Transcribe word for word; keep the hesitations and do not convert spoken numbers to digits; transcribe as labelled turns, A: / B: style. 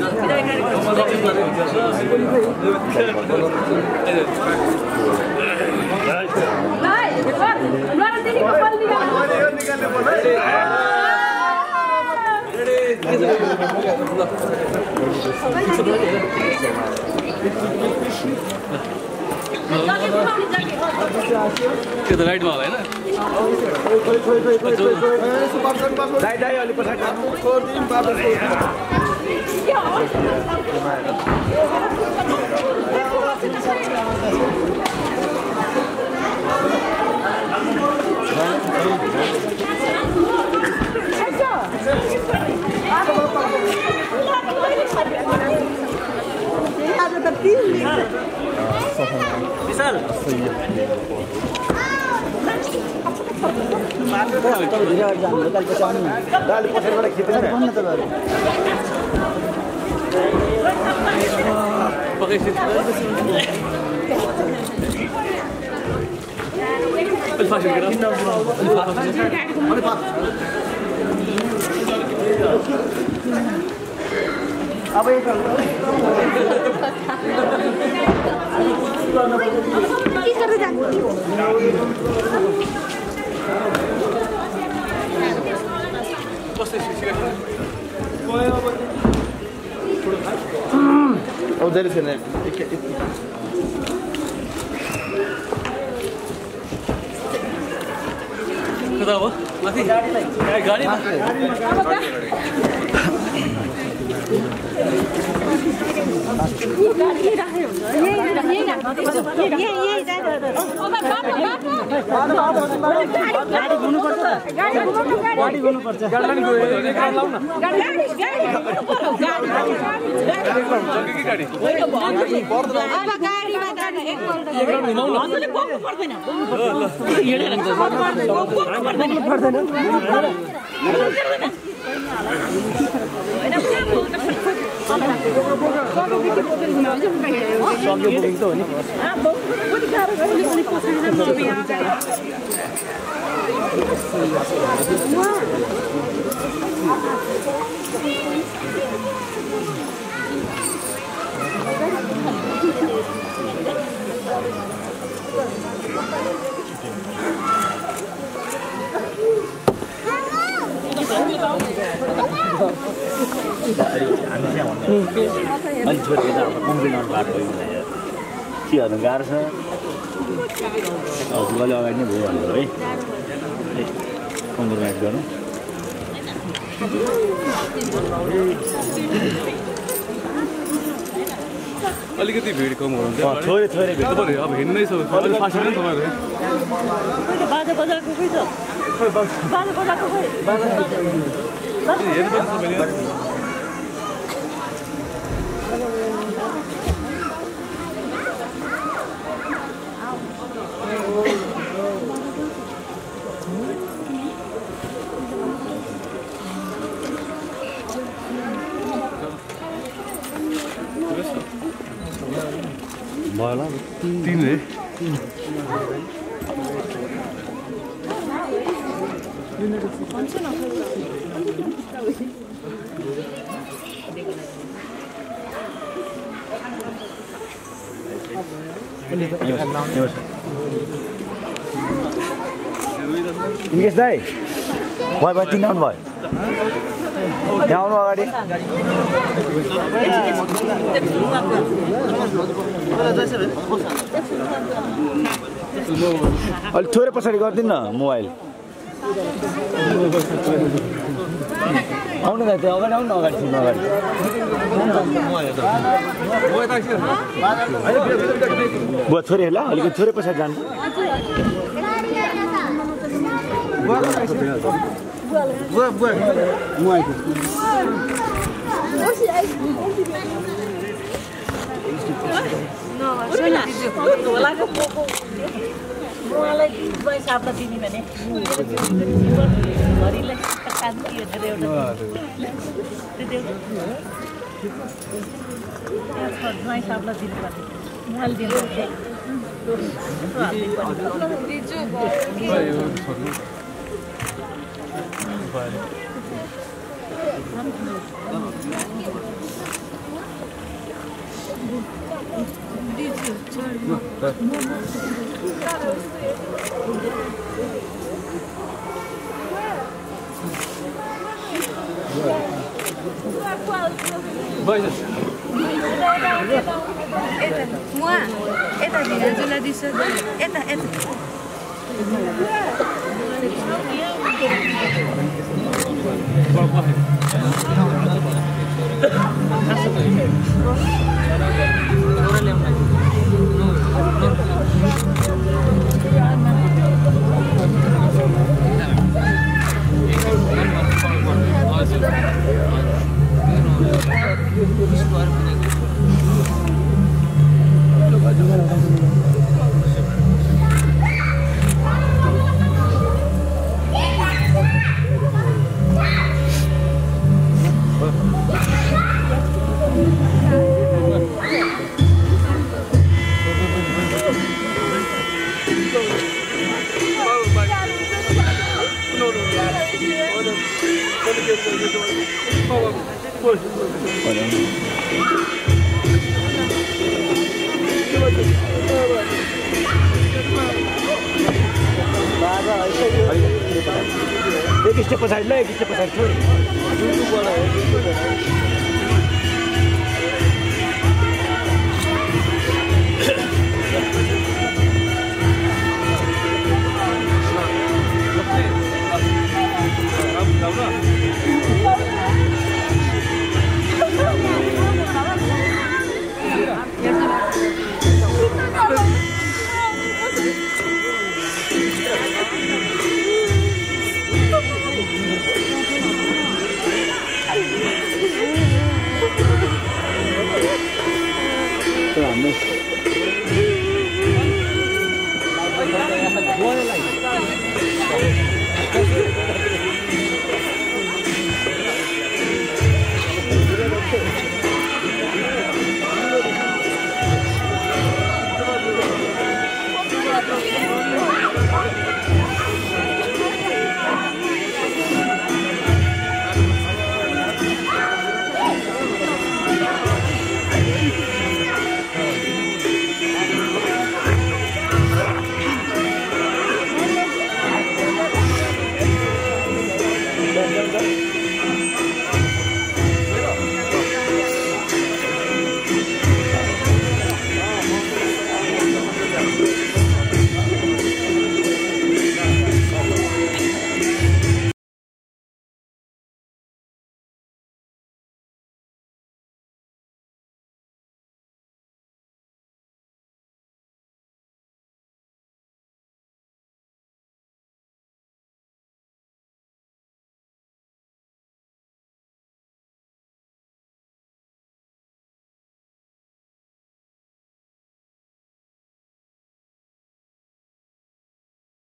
A: त्यो त राइटमा होला हैन
B: दाइ दाइ अलि पछाडि छोड्दिम बाबा विशाल अब एक Oh, there is an egg.
A: कता हो माथि गाडी
C: अलि छोडेको त अब कम्प्लिट बाटो चियाहरू गाह्रो छ अब गले अगाडि नै भयो भनेर है कम्प्रोमाइज गर्नु
A: अलिकति भिड कम गर्नु
C: थोरै थोरै भिड
A: तपाईहरु अब हिँड्नै छ अलि फास्ट हिँड्नु तपाईहरु
D: बाजा बजाको खोइ त बाजा बजाको खोइ बाजा
A: हेर्नु पर्छ मैले
C: Voilà.
A: Tine.
C: Inges dai. Why ba tin down boy. यहाँ आउनु अगाडि अलि थोरै पछाडि गरिदिनु न मोबाइल आउनु न त्यहाँ अगाडि आउनु अगाडि छिर्नु अगाडि बुवा छोरी होला अलिकति थोरै पछाडि जानु
B: बुवा बुवा म आइको
D: मलाई दुई सापला दिने भने घरिलाई कान्ति भनेर एउटा दुई सापला दिनु पर्ने मैले दिनु
E: Это, муа, это Венесуэла диce, это, это.
C: एक स्टेप पछाडि ल एक स्टेप पछाडि छोड
B: Vamos.